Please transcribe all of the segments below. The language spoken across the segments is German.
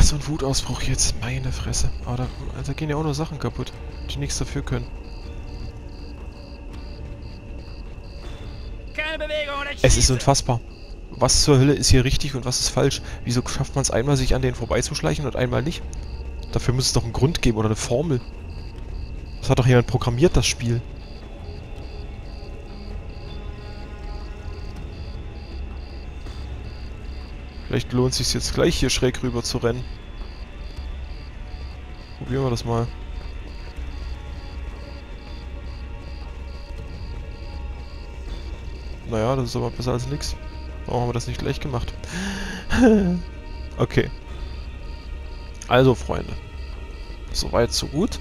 so ein Wutausbruch jetzt. Meine Fresse. Aber da gehen ja auch nur Sachen kaputt, die nichts dafür können. Keine Bewegung oder Es ist unfassbar. Was zur Hölle ist hier richtig und was ist falsch? Wieso schafft man es einmal, sich an denen vorbeizuschleichen und einmal nicht? Dafür muss es doch einen Grund geben oder eine Formel. Das hat doch jemand programmiert, das Spiel. Vielleicht lohnt es sich jetzt gleich hier schräg rüber zu rennen. Probieren wir das mal. Naja, das ist aber besser als nix. Warum haben wir das nicht gleich gemacht? Okay. Also, Freunde. Soweit, so gut.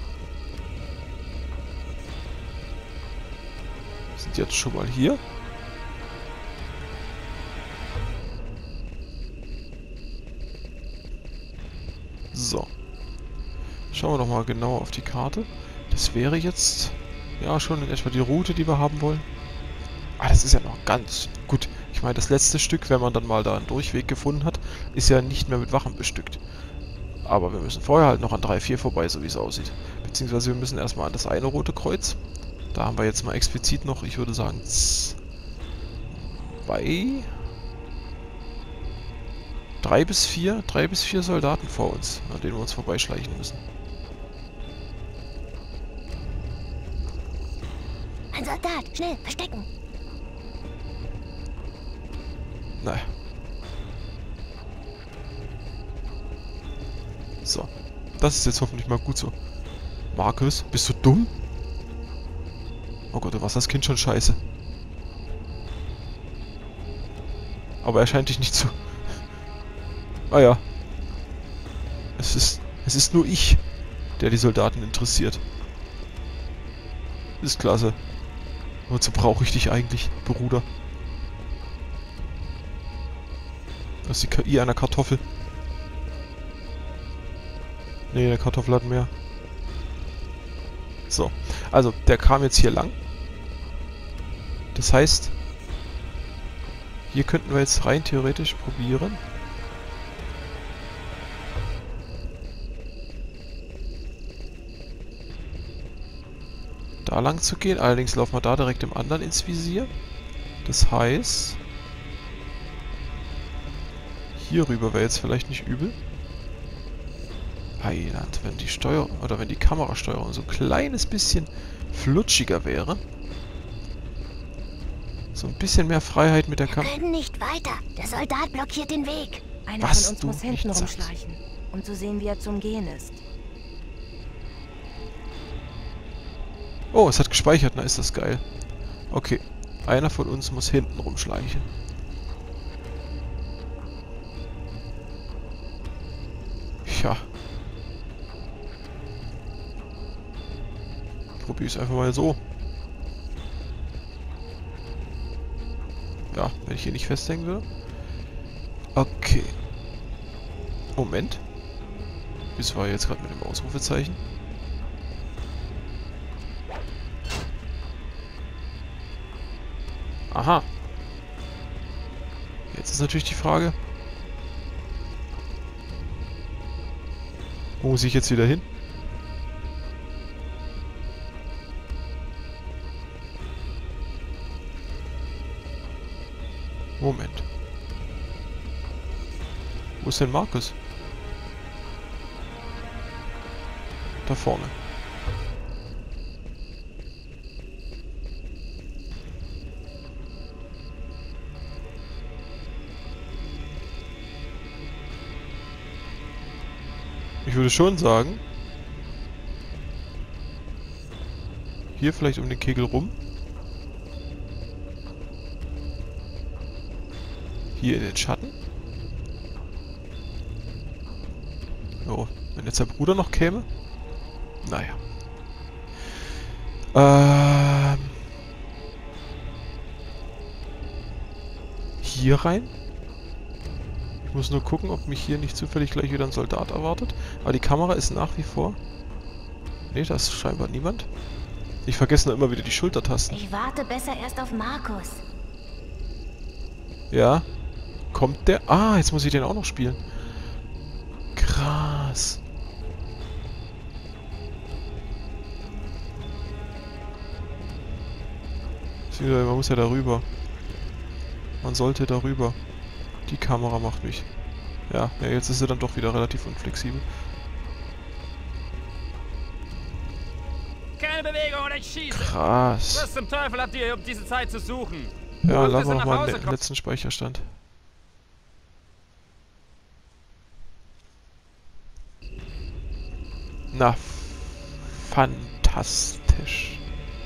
Wir sind jetzt schon mal hier. So. Schauen wir doch mal genauer auf die Karte. Das wäre jetzt ja schon in etwa die Route, die wir haben wollen. Ah, das ist ja noch ganz gut. Ich meine, das letzte Stück, wenn man dann mal da einen Durchweg gefunden hat, ist ja nicht mehr mit Wachen bestückt. Aber wir müssen vorher halt noch an 3, 4 vorbei, so wie es aussieht. Beziehungsweise wir müssen erstmal an das eine rote Kreuz. Da haben wir jetzt mal explizit noch, ich würde sagen, 3 bis 4 Soldaten vor uns, an denen wir uns vorbeischleichen müssen. Ein Soldat, schnell, verstecken. Naja. So. Das ist jetzt hoffentlich mal gut so. Markus, bist du dumm? Oh Gott, du warst das Kind schon scheiße. Aber er scheint dich nicht zu... Ah ja. Es ist nur ich, der die Soldaten interessiert. Ist klasse. Wozu brauche ich dich eigentlich, Bruder? Das ist die KI einer Kartoffel. Nee, der Kartoffel hat mehr. So. Also, der kam jetzt hier lang. Das heißt, hier könnten wir jetzt rein theoretisch probieren. Da lang zu gehen. Allerdings laufen wir da direkt dem anderen ins Visier. Das heißt, hier rüber wäre jetzt vielleicht nicht übel. Heiland, wenn die Steuerung oder wenn die Kamerasteuerung so ein kleines bisschen flutschiger wäre. So ein bisschen mehr Freiheit mit der Kamera. Wir können nicht weiter. Der Soldat blockiert den Weg. Einer Was von uns du muss hinten nicht sagst. rumschleichen, um zu sehen, wie er zum Gehen ist. Oh, es hat gespeichert, na ist das geil. Okay, einer von uns muss hinten rumschleichen. Ja. Probier es einfach mal so. Ja, wenn ich hier nicht festhängen würde. Okay. Moment. Das war jetzt gerade mit dem Ausrufezeichen. Aha. Jetzt ist natürlich die Frage. Wo muss ich jetzt wieder hin? Moment. Wo ist denn Markus? Da vorne. Ich würde schon sagen, hier vielleicht um den Kegel rum. Hier in den Schatten. Oh, wenn jetzt der Bruder noch käme. Naja. Hier rein. Ich muss nur gucken, ob mich hier nicht zufällig gleich wieder ein Soldat erwartet. Aber die Kamera ist nach wie vor... Ne, da ist scheinbar niemand. Ich vergesse nur immer wieder die Schultertasten. Ich warte besser erst auf Markus. Ja. Kommt der... Ah, jetzt muss ich den auch noch spielen. Krass. Lukas. Man muss ja darüber. Man sollte darüber. Die Kamera macht mich. Ja, jetzt ist sie dann doch wieder relativ unflexibel. Keine Bewegung oder ich schieße. Krass. Was zum Teufel habt ihr, um diese Zeit zu suchen? Ja, Wollt ihr laden wir nach nochmal Hause den letzten Speicherstand. Na, fantastisch.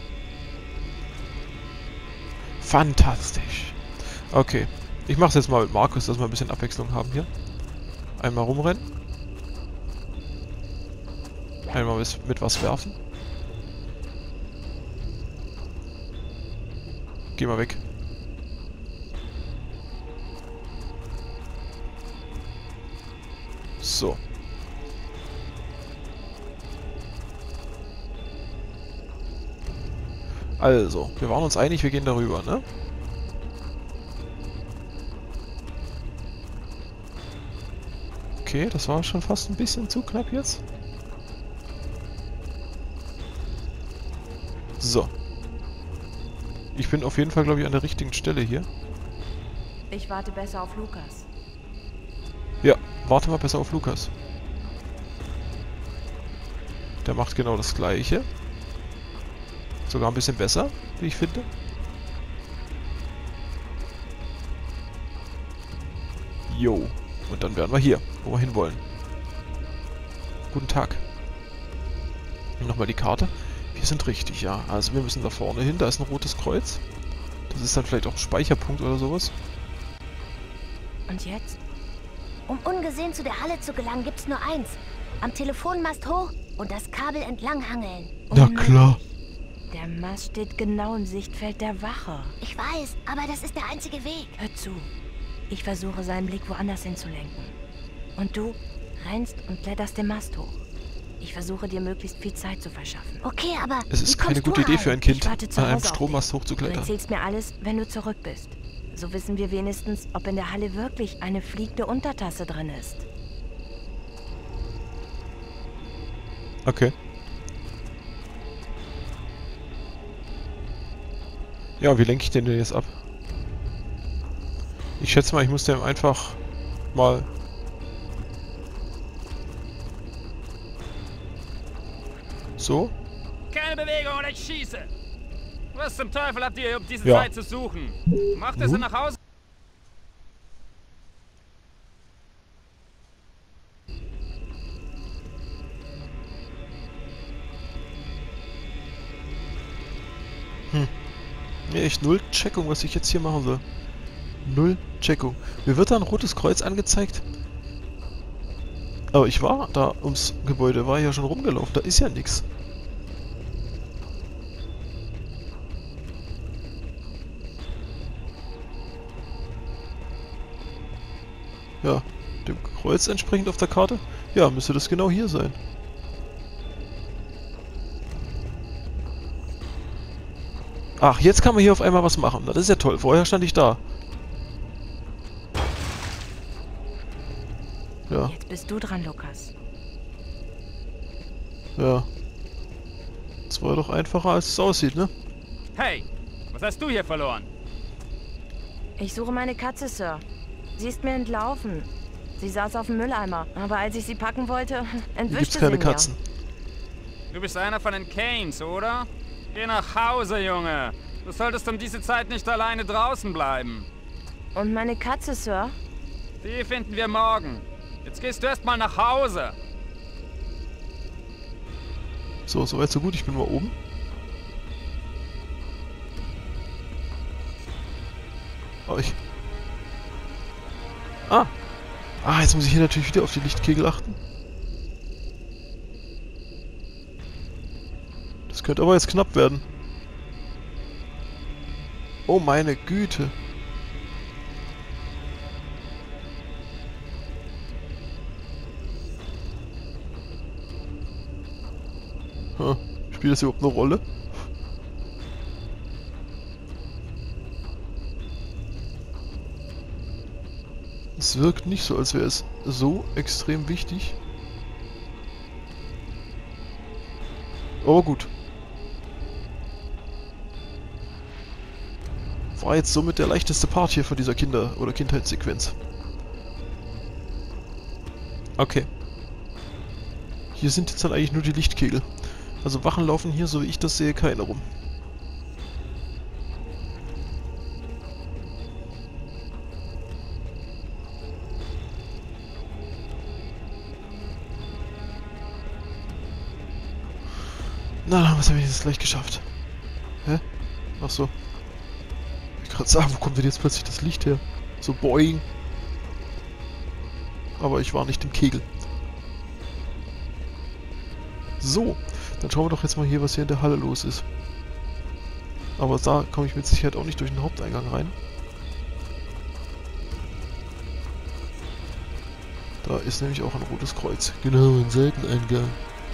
Fantastisch. Okay. Ich mach's jetzt mal mit Markus, dass wir ein bisschen Abwechslung haben hier. Einmal rumrennen. Einmal mit was werfen. Geh mal weg. So. Also, wir waren uns einig, wir gehen darüber, ne? Okay, das war schon fast ein bisschen zu knapp jetzt. So. Ich bin auf jeden Fall, glaube ich, an der richtigen Stelle hier. Ich warte besser auf Lukas. Ja, warte mal besser auf Lukas. Der macht genau das Gleiche. Sogar ein bisschen besser, wie ich finde. Jo. Und dann wären wir hier, wo wir hinwollen. Guten Tag. Nochmal die Karte. Wir sind richtig, ja. Also wir müssen da vorne hin. Da ist ein rotes Kreuz. Das ist dann vielleicht auch ein Speicherpunkt oder sowas. Und jetzt? Um ungesehen zu der Halle zu gelangen, gibt's nur eins. Am Telefonmast hoch und das Kabel entlang hangeln. Na klar. Der Mast steht genau im Sichtfeld der Wache. Ich weiß, aber das ist der einzige Weg. Hör zu. Ich versuche, seinen Blick woanders hinzulenken. Und du rennst und kletterst den Mast hoch. Ich versuche, dir möglichst viel Zeit zu verschaffen. Okay, aber Es ist wie keine kommst gute du Idee rein? für ein Kind, Ich warte zu an einem Hause auf Strommast dich. Du hochzuklettern. erzählst mir alles, wenn du zurück bist. So wissen wir wenigstens, ob in der Halle wirklich eine fliegende Untertasse drin ist. Okay. Ja, wie lenke ich den denn jetzt ab? Ich schätze mal, ich muss dem einfach mal... So? Keine Bewegung oder ich schieße. Was zum Teufel habt ihr, um diese Ja. Zeit zu suchen? Macht es nach Hause. Ja, echt null Checkung, was ich jetzt hier machen soll. Null Checkung. Mir wird da ein rotes Kreuz angezeigt. Aber ich war da ums Gebäude, war ja schon rumgelaufen. Da ist ja nichts. Ja, dem Kreuz entsprechend auf der Karte. Ja, müsste das genau hier sein. Ach, jetzt kann man hier auf einmal was machen. Das ist ja toll. Vorher stand ich da. Ja, Jetzt bist du dran, Lukas. ja. Das war doch einfacher, als es aussieht, ne? Hey, was hast du hier verloren? Ich suche meine Katze, Sir. Sie ist mir entlaufen. Sie saß auf dem Mülleimer, aber als ich sie packen wollte, Hier gibt's entwischte keine sie mir. Katzen. Du bist einer von den Canes, oder? Geh nach Hause, Junge. Du solltest um diese Zeit nicht alleine draußen bleiben. Und meine Katze, Sir? Die finden wir morgen. Jetzt gehst du erstmal nach Hause. So, soweit so gut. Ich bin mal oben. Oh, ich... Ah, jetzt muss ich hier natürlich wieder auf die Lichtkegel achten. Das könnte aber jetzt knapp werden. Oh meine Güte. Spielt das überhaupt eine Rolle? Es wirkt nicht so, als wäre es so extrem wichtig. Aber gut. War jetzt somit der leichteste Part hier von dieser oder Kindheitssequenz. Okay. Hier sind jetzt dann eigentlich nur die Lichtkegel. Also Wachen laufen hier, so wie ich das sehe, keine rum. Na, was habe ich jetzt gleich geschafft? Hä? Ach so. Ich kann gerade sagen, wo kommt denn jetzt plötzlich das Licht her? So boing. Aber ich war nicht im Kegel. So, dann schauen wir doch jetzt mal hier, was hier in der Halle los ist. Aber da komme ich mit Sicherheit auch nicht durch den Haupteingang rein. Da ist nämlich auch ein rotes Kreuz. Genau, ein Seiteneingang.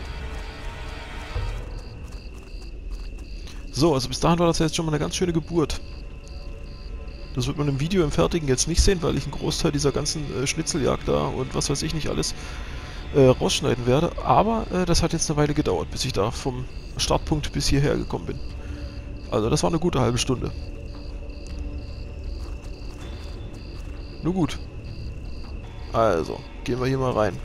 So, also bis dahin war das ja jetzt schon mal eine ganz schöne Geburt. Das wird man im Video im Fertigen jetzt nicht sehen, weil ich einen Großteil dieser ganzen Schnitzeljagd da und was weiß ich nicht alles rausschneiden werde. Aber das hat jetzt eine Weile gedauert, bis ich da vom Startpunkt bis hierher gekommen bin. Also das war eine gute halbe Stunde. Nur gut. Also, gehen wir hier mal rein.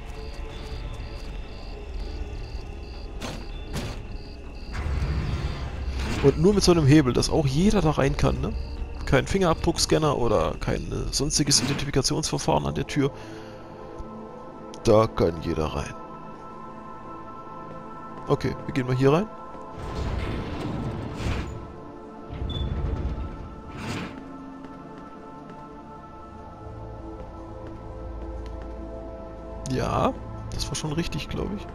Und nur mit so einem Hebel, dass auch jeder da rein kann, ne? Kein Fingerabdruckscanner oder kein sonstiges Identifikationsverfahren an der Tür. Da kann jeder rein. Okay, wir gehen mal hier rein. Ja, das war schon richtig, glaube ich.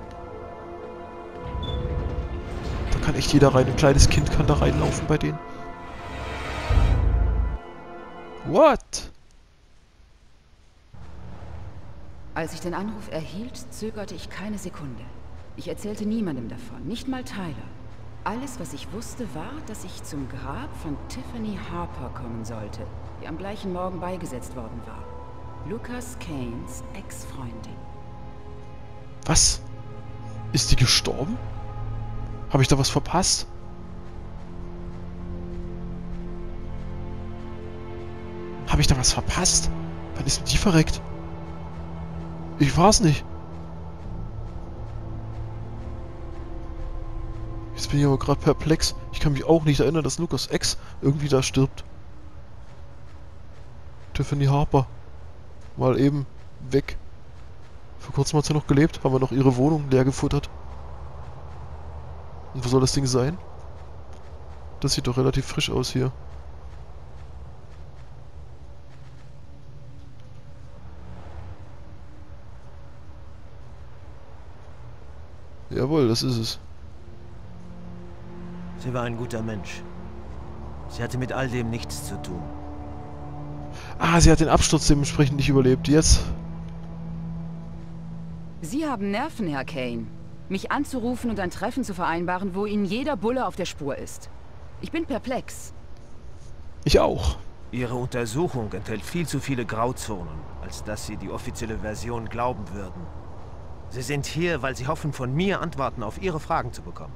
Da kann echt jeder rein. Ein kleines Kind kann da reinlaufen bei denen. What? Als ich den Anruf erhielt, zögerte ich keine Sekunde. Ich erzählte niemandem davon, nicht mal Tyler. Alles, was ich wusste, war, dass ich zum Grab von Tiffany Harper kommen sollte, die am gleichen Morgen beigesetzt worden war. Lucas Kanes Ex-Freundin. Was? Ist die gestorben? Habe ich da was verpasst? Habe ich da was verpasst? Wann ist denn die verreckt? Ich war's nicht. Jetzt bin ich aber gerade perplex. Ich kann mich auch nicht erinnern, dass Lucas Ex irgendwie da stirbt. Tiffany Harper. Mal eben weg. Vor kurzem hat sie noch gelebt, haben wir noch ihre Wohnung leer gefuttert. Und wo soll das Ding sein? Das sieht doch relativ frisch aus hier. Jawohl, das ist es. Sie war ein guter Mensch. Sie hatte mit all dem nichts zu tun. Ah, sie hat den Absturz dementsprechend nicht überlebt. Jetzt. Sie haben Nerven, Herr Kane. Mich anzurufen und ein Treffen zu vereinbaren, wo Ihnen jeder Bulle auf der Spur ist. Ich bin perplex. Ich auch. Ihre Untersuchung enthält viel zu viele Grauzonen, als dass Sie die offizielle Version glauben würden. Sie sind hier, weil Sie hoffen, von mir Antworten auf Ihre Fragen zu bekommen.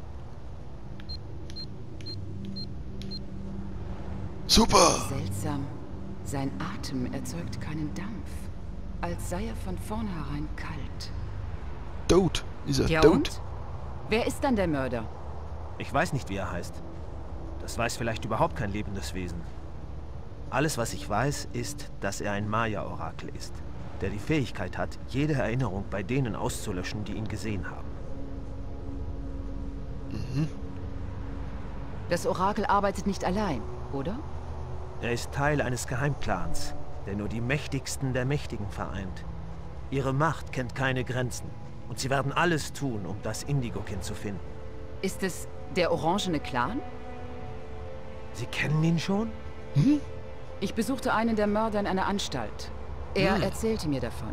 Super! Seltsam. Sein Atem erzeugt keinen Dampf. Als sei er von vornherein kalt. Tot. Ist er Ja tot? und? Wer ist dann der Mörder? Ich weiß nicht, wie er heißt. Das weiß vielleicht überhaupt kein lebendes Wesen. Alles, was ich weiß, ist, dass er ein Maya-Orakel ist, der die Fähigkeit hat, jede Erinnerung bei denen auszulöschen, die ihn gesehen haben. Mhm. Das Orakel arbeitet nicht allein, oder? Er ist Teil eines Geheimclans, der nur die Mächtigsten der Mächtigen vereint. Ihre Macht kennt keine Grenzen und sie werden alles tun, um das Indigo-Kind zu finden. Ist es der orangene Clan? Sie kennen ihn schon? Hm? Ich besuchte einen der Mörder in einer Anstalt. Er erzählte mir davon.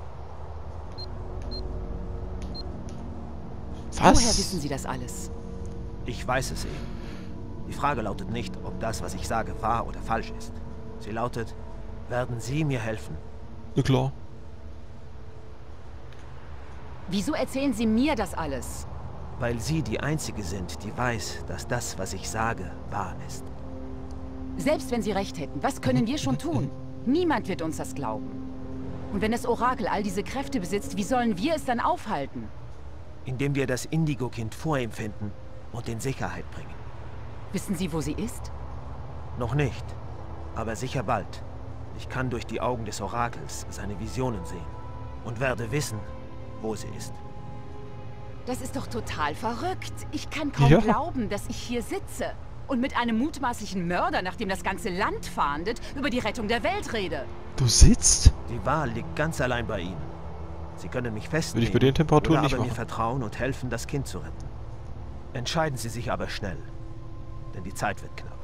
Was? Woher wissen Sie das alles? Ich weiß es eben. Die Frage lautet nicht, ob das, was ich sage, wahr oder falsch ist. Sie lautet, werden Sie mir helfen? Na klar. Wieso erzählen Sie mir das alles? Weil Sie die Einzige sind, die weiß, dass das, was ich sage, wahr ist. Selbst wenn Sie recht hätten, was können wir schon tun? Niemand wird uns das glauben. Und wenn das Orakel all diese Kräfte besitzt, wie sollen wir es dann aufhalten? Indem wir das Indigo-Kind vor ihm finden und in Sicherheit bringen. Wissen Sie, wo sie ist? Noch nicht, aber sicher bald. Ich kann durch die Augen des Orakels seine Visionen sehen und werde wissen, wo sie ist. Das ist doch total verrückt. Ich kann kaum glauben, dass ich hier sitze und mit einem mutmaßlichen Mörder, nach dem das ganze Land fahndet, über die Rettung der Welt rede. Du sitzt? Die Wahl liegt ganz allein bei Ihnen. Sie können mich festnehmen, Würde ich bei den Temperaturen oder nicht aber machen. mir vertrauen und helfen, das Kind zu retten. Entscheiden Sie sich aber schnell, denn die Zeit wird knapp.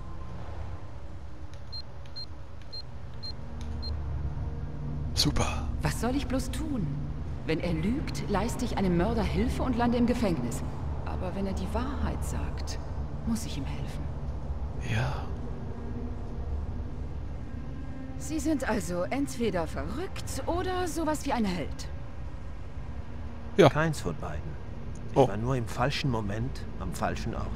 Super. Was soll ich bloß tun? Wenn er lügt, leiste ich einem Mörder Hilfe und lande im Gefängnis. Aber wenn er die Wahrheit sagt, muss ich ihm helfen. Ja. Sie sind also entweder verrückt oder sowas wie ein Held. Ja. Keins von beiden. Ich Oh. war nur im falschen Moment am falschen Ort.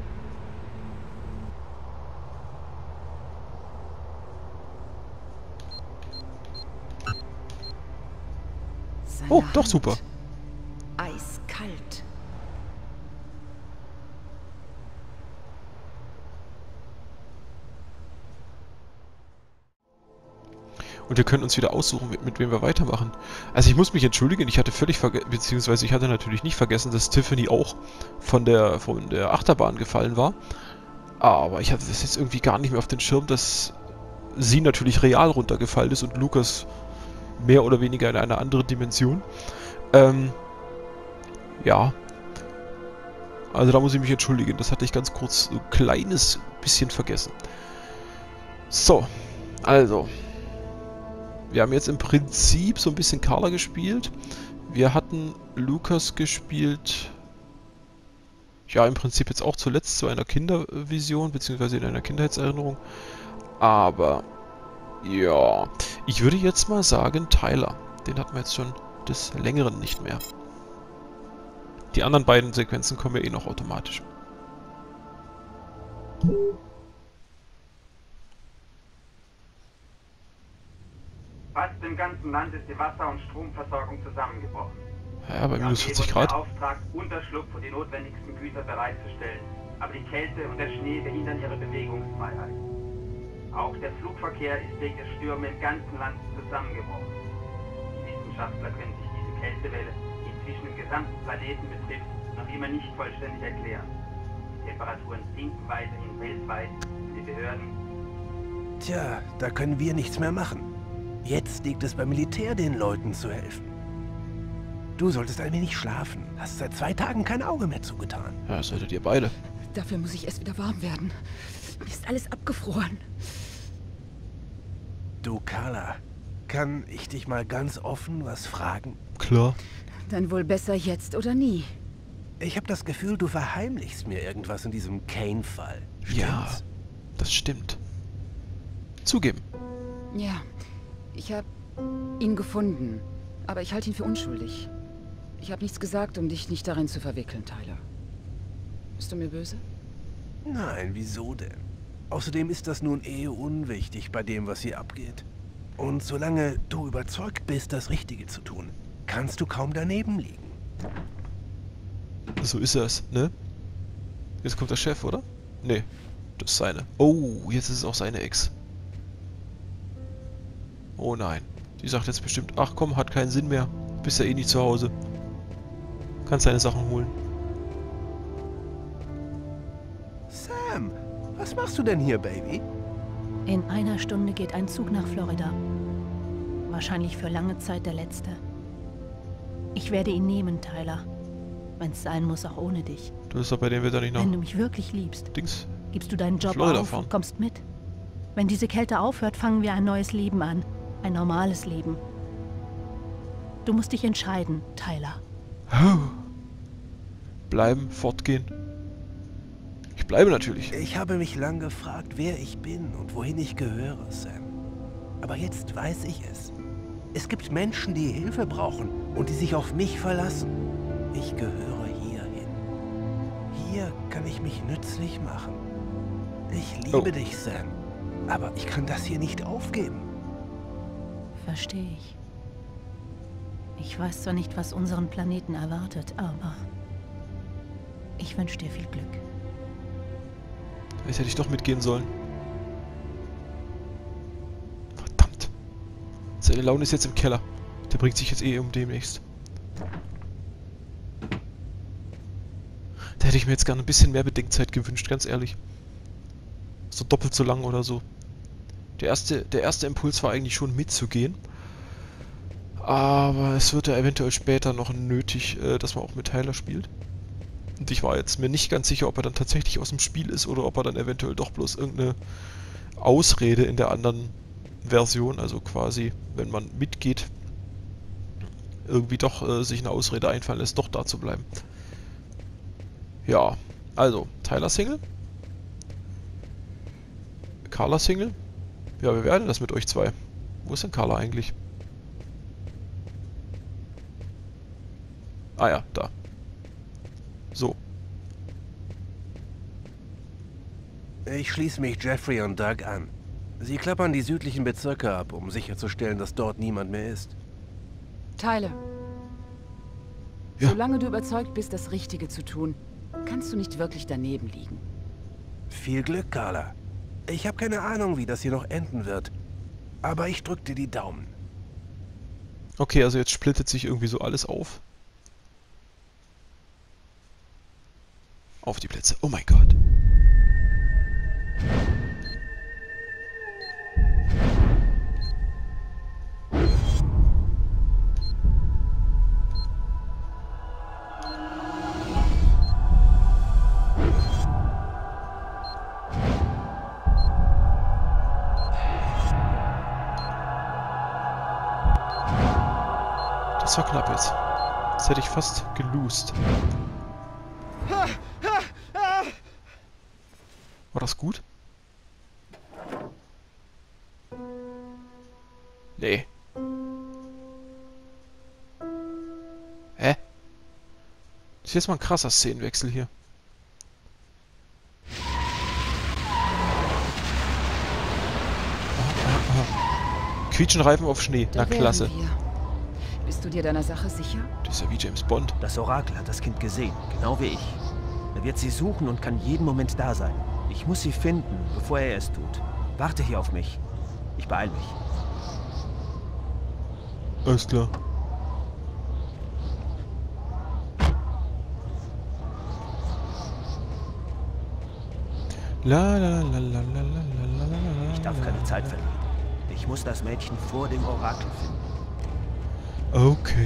Seine Oh, doch Hand. super. Eiskalt. Und wir können uns wieder aussuchen, mit wem wir weitermachen. Also ich muss mich entschuldigen, ich hatte völlig vergessen, beziehungsweise ich hatte natürlich nicht vergessen, dass Tiffany auch von der Achterbahn gefallen war. Aber ich hatte das jetzt irgendwie gar nicht mehr auf den Schirm, dass sie natürlich real runtergefallen ist und Lukas mehr oder weniger in einer anderen Dimension. Ja. Also da muss ich mich entschuldigen, das hatte ich ganz kurz so ein kleines bisschen vergessen. So, also. Wir haben jetzt im Prinzip so ein bisschen Carla gespielt. Wir hatten Lukas gespielt. Ja, im Prinzip jetzt auch zuletzt zu einer Kindervision, beziehungsweise in einer Kindheitserinnerung. Aber, ja. Ich würde jetzt mal sagen, Tyler. Den hatten wir jetzt schon des Längeren nicht mehr. Die anderen beiden Sequenzen kommen ja eh noch automatisch. Fast im ganzen Land ist die Wasser- und Stromversorgung zusammengebrochen. Ja, bei Wir minus haben 40 die Grad. beauftragt, Unterschlupf für die notwendigsten Güter bereitzustellen. Aber die Kälte und der Schnee behindern ihre Bewegungsfreiheit. Auch der Flugverkehr ist wegen der Stürme im ganzen Land zusammengebrochen. Die Wissenschaftler können sich diese Kältewelle, die inzwischen den gesamten Planeten betrifft, noch immer nicht vollständig erklären. Die Temperaturen sinken weiterhin weltweit und die Behörden... Tja, da können wir nichts mehr machen. Jetzt liegt es beim Militär, den Leuten zu helfen. Du solltest ein wenig schlafen. Hast seit 2 Tagen kein Auge mehr zugetan. Ja, das solltet ihr beide. Dafür muss ich erst wieder warm werden. Mir ist alles abgefroren. Du, Carla, kann ich dich mal ganz offen was fragen? Klar. Dann wohl besser jetzt oder nie. Ich habe das Gefühl, du verheimlichst mir irgendwas in diesem Kane-Fall. Ja, Stimmt's? das stimmt. Zugeben. Ja, ich habe ihn gefunden. Aber ich halte ihn für unschuldig. Ich habe nichts gesagt, um dich nicht darin zu verwickeln, Tyler. Bist du mir böse? Nein, wieso denn? Außerdem ist das nun unwichtig bei dem, was hier abgeht. Und solange du überzeugt bist, das Richtige zu tun, kannst du kaum daneben liegen. So ist es, ne? Jetzt kommt der Chef, oder? Nee, das ist seine. Oh, jetzt ist es auch seine Ex. Oh nein. Die sagt jetzt bestimmt, ach komm, hat keinen Sinn mehr. Bist ja eh nicht zu Hause. Kannst deine Sachen holen. Sam, was machst du denn hier, Baby? In einer Stunde geht ein Zug nach Florida. Wahrscheinlich für lange Zeit der letzte. Ich werde ihn nehmen, Tyler. Wenn es sein muss, auch ohne dich. Du bist doch bei dem Wetter nicht noch Wenn du mich wirklich liebst, Dings. gibst du deinen Job Florida auf fahren. und kommst mit. Wenn diese Kälte aufhört, fangen wir ein neues Leben an. Ein normales Leben. Du musst dich entscheiden, Tyler. Bleiben, fortgehen. Ich bleibe natürlich. Ich habe mich lang gefragt, wer ich bin und wohin ich gehöre, Sam. Aber jetzt weiß ich es. Es gibt Menschen, die Hilfe brauchen und die sich auf mich verlassen. Ich gehöre hierhin. dir kann ich mich nützlich machen. Ich liebe dich, Sam. Aber ich kann das hier nicht aufgeben. Verstehe ich. Ich weiß zwar nicht, was unseren Planeten erwartet, aber ich wünsche dir viel Glück. Jetzt hätte ich doch mitgehen sollen. Verdammt. Seine Laune ist jetzt im Keller. Der bringt sich jetzt eh um demnächst. Da hätte ich mir jetzt gerne ein bisschen mehr Bedenkzeit gewünscht, ganz ehrlich. So doppelt so lang oder so. Der erste Impuls war eigentlich schon mitzugehen. Aber es wird ja eventuell später noch nötig, dass man auch mit Tyler spielt. Und ich war jetzt mir nicht ganz sicher, ob er dann tatsächlich aus dem Spiel ist oder ob er dann eventuell doch bloß irgendeine Ausrede in der anderen Version, also quasi, wenn man mitgeht, irgendwie doch sich eine Ausrede einfallen lässt, doch da zu bleiben. Ja, also, Tyler Single. Carla Single. Ja, wie wäre denn das mit euch zwei? Wo ist denn Carla eigentlich? Ah ja, da. So. Ich schließe mich Jeffrey und Doug an. Sie klappern die südlichen Bezirke ab, um sicherzustellen, dass dort niemand mehr ist. Tyler. Ja. Solange du überzeugt bist, das Richtige zu tun, kannst du nicht wirklich daneben liegen. Viel Glück, Carla. Ich habe keine Ahnung, wie das hier noch enden wird. Aber ich drück dir die Daumen. Okay, also jetzt splittet sich irgendwie so alles auf. Auf die Plätze. Oh mein Gott. Das war knapp jetzt. Das hätte ich fast gelost. War das gut? Nee. Hä? Das ist jetzt mal ein krasser Szenenwechsel hier. Quietschenreifen auf Schnee. Na klasse. Bist du dir deiner Sache sicher? Das ist ja wie James Bond. Das Orakel hat das Kind gesehen, genau wie ich. Er wird sie suchen und kann jeden Moment da sein. Ich muss sie finden, bevor er es tut. Warte hier auf mich. Ich beeil mich. Alles klar. La la la la la la la la. Ich darf keine Zeit verlieren. Ich muss das Mädchen vor dem Orakel finden. Okay.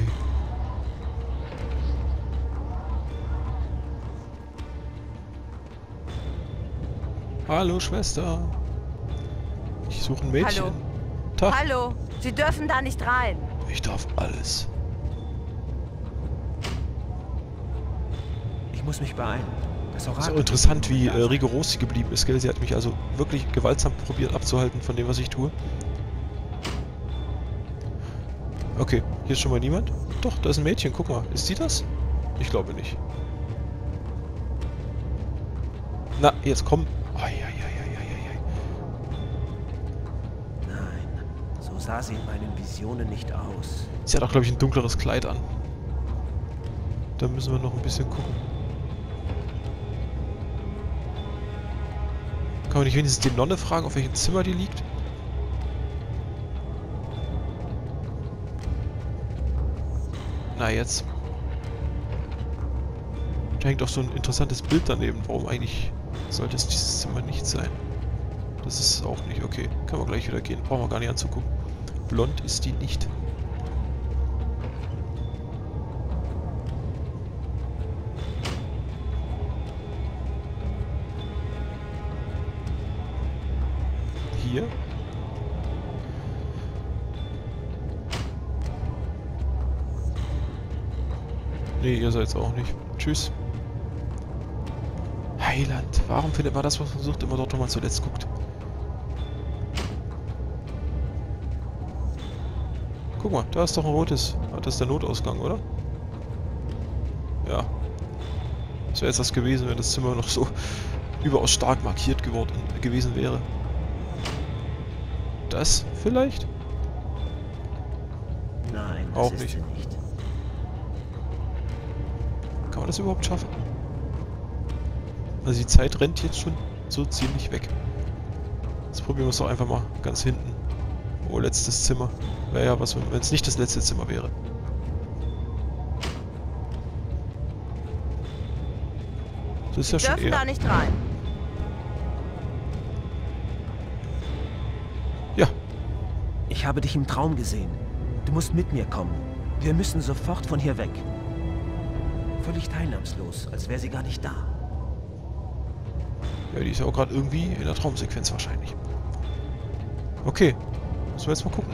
Hallo, Schwester. Ich suche ein Mädchen. Hallo. Tag. Hallo, Sie dürfen da nicht rein. Ich darf alles. Ich muss mich beeilen. Das Ist auch Orakel interessant, wie rigoros sie geblieben ist, gell? Sie hat mich also wirklich gewaltsam probiert abzuhalten von dem, was ich tue. Okay, hier ist schon mal niemand. Doch, da ist ein Mädchen, guck mal. Ist sie das? Ich glaube nicht. Na, jetzt komm. Eieieiei. Nein, so sah sie in meinen Visionen nicht aus. Sie hat auch, glaube ich, ein dunkleres Kleid an. Da müssen wir noch ein bisschen gucken. Kann man nicht wenigstens die Nonne fragen, auf welchem Zimmer die liegt? Na jetzt. Da hängt auch so ein interessantes Bild daneben. Warum eigentlich sollte es dieses Zimmer nicht sein? Das ist es auch nicht. Okay, können wir gleich wieder gehen. Brauchen wir gar nicht anzugucken. Blond ist die nicht. Hier. Nee, ihr seid's auch nicht. Tschüss. Heiland. Warum findet man das, was man sucht, immer dort, wo man zuletzt guckt? Guck mal, da ist doch ein rotes. Ah, das ist der Notausgang, oder? Ja. Das wäre jetzt das gewesen, wenn das Zimmer noch so überaus stark markiert gewesen wäre. Das vielleicht? Nein, das Auch ist nicht. sie nicht. Kann man das überhaupt schaffen? Also die Zeit rennt jetzt schon so ziemlich weg. Jetzt probieren wir es doch einfach mal ganz hinten. Oh, letztes Zimmer. Wäre ja was, wenn es nicht das letzte Zimmer wäre. Das ist ja schon Dürfen eher... da nicht rein. Ja, Ich habe dich im Traum gesehen. Du musst mit mir kommen. Wir müssen sofort von hier weg. Völlig teilnahmslos, als wäre sie gar nicht da. ja, die ist ja auch gerade irgendwie in der Traumsequenz wahrscheinlich. Okay, müssen wir jetzt mal gucken.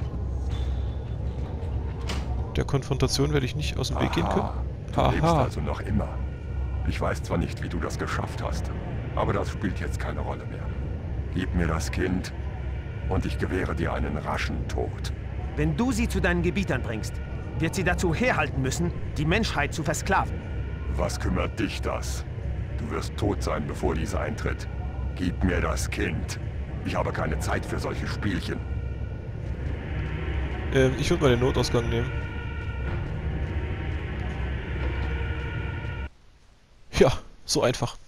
Der Konfrontation werde ich nicht aus dem Weg gehen können. Du lebst Haha. also noch immer. Ich weiß zwar nicht, wie du das geschafft hast, aber das spielt jetzt keine Rolle mehr. Gib mir das Kind und ich gewähre dir einen raschen Tod. Wenn du sie zu deinen Gebietern bringst, wird sie dazu herhalten müssen, die Menschheit zu versklaven. Was kümmert dich das? Du wirst tot sein, bevor dies eintritt. Gib mir das Kind. Ich habe keine Zeit für solche Spielchen. Ich würde mal den Notausgang nehmen. Ja, so einfach.